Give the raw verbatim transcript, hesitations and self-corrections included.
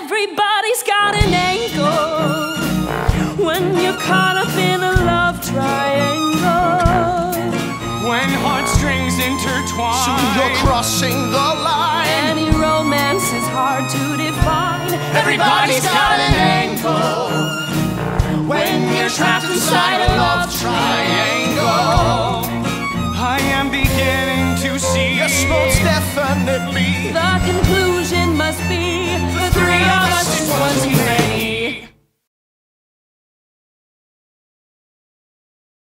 Everybody's got an angle when you're caught up in a love triangle. When heartstrings intertwine, soon you're crossing the line. Any romance is hard to define. Everybody's got an angle when you're trapped inside a love triangle. I am beginning to see, yes, most definitely, the